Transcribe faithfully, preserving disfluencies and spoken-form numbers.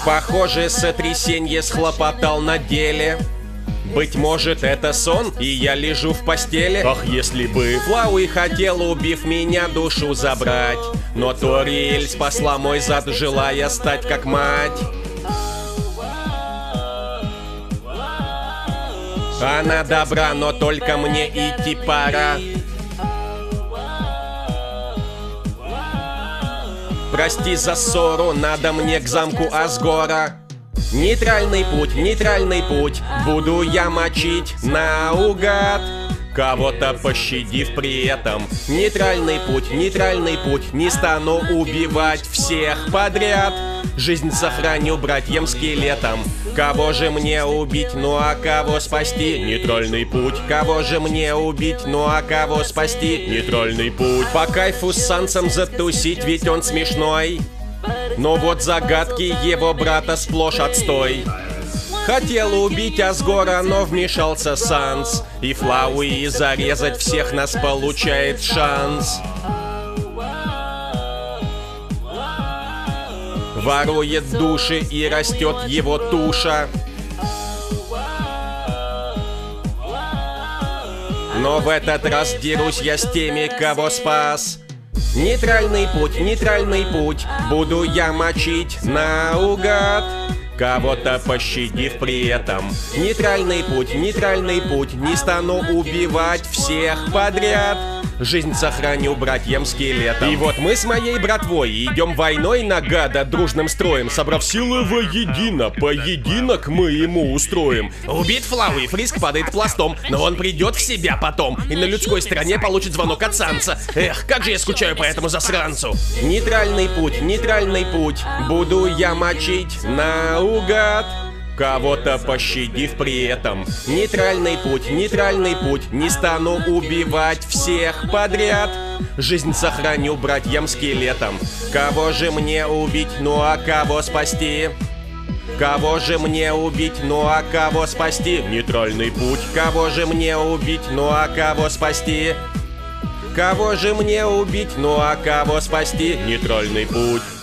Похоже, сотрясенье схлопотал на деле. Быть может, это сон, и я лежу в постели. Ах, если бы Флауи хотел, убив меня, душу забрать. Но Ториэль спасла мой зад, желая стать как мать. Она добра, но только мне идти пора. Прости за ссору, надо мне к замку Асгора. Нейтральный путь, нейтральный путь, буду я мочить наугад, кого-то пощадив при этом. Нейтральный путь, нейтральный путь, не стану убивать всех подряд. Жизнь сохраню братьям скелетам. Кого же мне убить, ну а кого спасти? Нейтральный путь. Кого же мне убить, ну а кого спасти? Нейтральный путь. По кайфу с Сансом затусить, ведь он смешной. Но вот загадки его брата сплошь отстой. Хотел убить Асгора, но вмешался Санс. И Флауи зарезать всех нас получает шанс. Ворует души и растет его туша. Но в этот раз дерусь я с теми, кого спас. Нейтральный путь, нейтральный путь, буду я мочить наугад, кого-то пощадив при этом. Нейтральный путь, нейтральный путь, не стану убивать всех подряд. Жизнь сохраню братьям скелетам. И вот мы с моей братвой идем войной на гада дружным строем. Собрав силы воедино, поединок мы ему устроим. Убит Флауи, Фриск падает пластом, но он придет в себя потом и на людской стороне получит звонок от Санса. Эх, как же я скучаю по этому засранцу. Нейтральный путь, нейтральный путь, буду я мочить наугад, кого-то пощадив при этом. Нейтральный путь, нейтральный путь, не стану убивать всех подряд. Жизнь сохраню братьям скелетам. Кого же мне убить, ну а кого спасти? Кого же мне убить, ну а кого спасти? Нейтральный путь. Кого же мне убить, ну а кого спасти? Кого же мне убить, ну а кого спасти? Нейтральный путь.